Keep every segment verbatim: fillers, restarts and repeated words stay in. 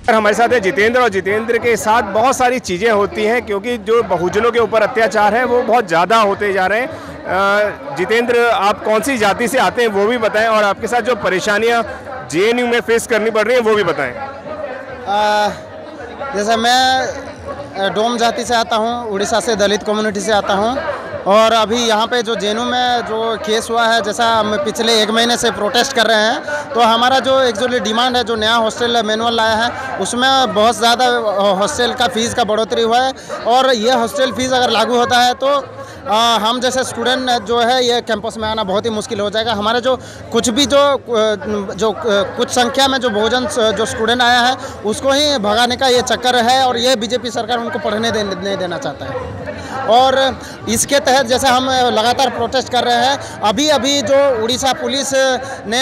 हमारे साथ है जितेंद्र, और जितेंद्र के साथ बहुत सारी चीज़ें होती हैं क्योंकि जो बहुजनों के ऊपर अत्याचार है वो बहुत ज़्यादा होते जा रहे हैं। जितेंद्र, आप कौन सी जाति से आते हैं वो भी बताएं, और आपके साथ जो परेशानियां जे एन यू में फेस करनी पड़ रही हैं वो भी बताएं। जैसे मैं डोम जाति से आता हूँ, उड़ीसा से दलित कम्युनिटी से आता हूँ, और अभी यहाँ पे जो जे एन यू में जो केस हुआ है, जैसा हम पिछले एक महीने से प्रोटेस्ट कर रहे हैं, तो हमारा जो एक्चुअली डिमांड है, जो नया हॉस्टल मैनुअल लाया है उसमें बहुत ज़्यादा हॉस्टल का फ़ीस का बढ़ोतरी हुआ है, और ये हॉस्टल फीस अगर लागू होता है तो आ, हम जैसे स्टूडेंट जो है ये कैंपस में आना बहुत ही मुश्किल हो जाएगा। हमारे जो कुछ भी जो जो कुछ संख्या में जो बहुजन जो स्टूडेंट आया है उसको ही भगाने का ये चक्कर है, और ये बीजेपी सरकार उनको पढ़ने दे, नहीं देना चाहता है। और इसके तहत जैसे हम लगातार प्रोटेस्ट कर रहे हैं, अभी अभी जो उड़ीसा पुलिस ने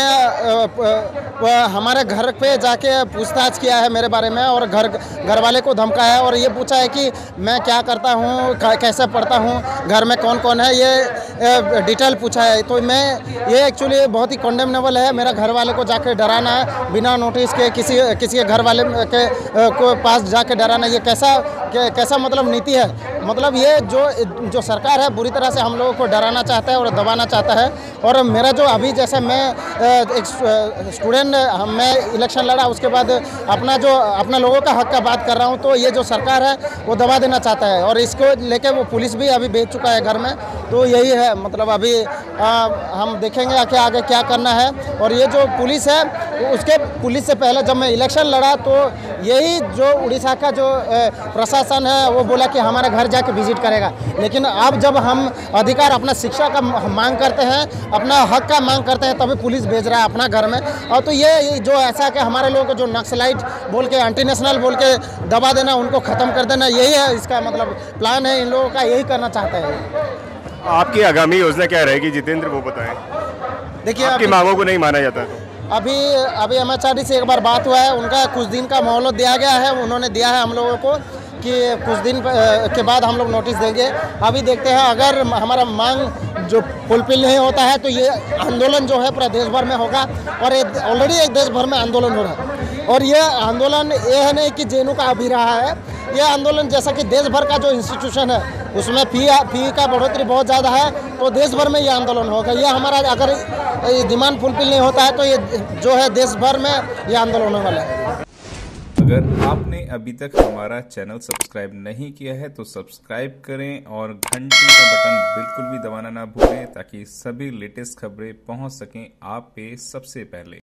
हमारे घर पे जाके पूछताछ किया है मेरे बारे में, और घर घर वाले को धमकाया है और ये पूछा है कि मैं क्या करता हूँ, कैसे पढ़ता हूँ, घर में कौन कौन है, ये डिटेल पूछा है। तो मैं ये एक्चुअली बहुत ही कंडेमनेबल है। मेरा घर वाले को जाके डराना है बिना नोटिस के, किसी किसी के घर वाले के को पास जाके डराना, ये कैसा कैसा मतलब नीति है। मतलब ये जो जो सरकार है बुरी तरह से हम लोगों को डराना चाहता है और दबाना चाहता है। और मेरा जो अभी जैसे मैं एक स्टूडेंट, मैं इलेक्शन लड़ा, उसके बाद अपना जो अपना लोगों का हक का बात कर रहा हूँ, तो ये जो सरकार है वो दबा देना चाहता है, और इसको लेके वो पुलिस भी अभी भेज चुका है घर में। तो यही है, मतलब अभी आ, हम देखेंगे आगे आगे क्या करना है। और ये जो पुलिस है, उसके पुलिस से पहले जब मैं इलेक्शन लड़ा तो यही जो उड़ीसा का जो प्रशासन है वो बोला कि हमारे घर जाके विजिट करेगा, लेकिन अब जब हम अधिकार अपना शिक्षा का मांग करते हैं, अपना हक का मांग करते हैं, तभी पुलिस भेज रहा है अपना घर में। और तो ये जो ऐसा कि हमारे लोगों को जो नक्सलाइट बोल के, एंटी नेशनल बोल के दबा देना, उनको ख़त्म कर देना, यही है इसका मतलब प्लान है इन लोगों का, यही करना चाहते हैं। आपकी आगामी योजना क्या रहेगी जितेंद्र, वो बताएं। देखिए, आपकी मांगों को नहीं माना जाता। अभी अभी एम एच आर डी से एक बार बात हुआ है, उनका कुछ दिन का मोहलत दिया गया है, उन्होंने दिया है हम लोगों को कि कुछ दिन के बाद हम लोग नोटिस देंगे। अभी देखते हैं, अगर हमारा मांग जो फुलफिल नहीं होता है तो ये आंदोलन जो है पूरा देश भर में होगा, और ऑलरेडी एक देश भर में आंदोलन हो रहा है। और ये आंदोलन ये है नहीं कि जे एन यू का अभी रहा है, ये आंदोलन जैसा कि देश भर का जो इंस्टीट्यूशन है उसमें फी फी का बढ़ोतरी बहुत ज़्यादा है, तो देश भर में ये आंदोलन होगा। ये हमारा अगर डिमांड फुलफिल नहीं होता है तो ये जो है देश भर में ये आंदोलन होने वाला है। अगर आपने अभी तक हमारा चैनल सब्सक्राइब नहीं किया है तो सब्सक्राइब करें, और घंटी का बटन बिल्कुल भी दबाना ना भूलें ताकि सभी लेटेस्ट खबरें पहुंच सकें आप पे सबसे पहले।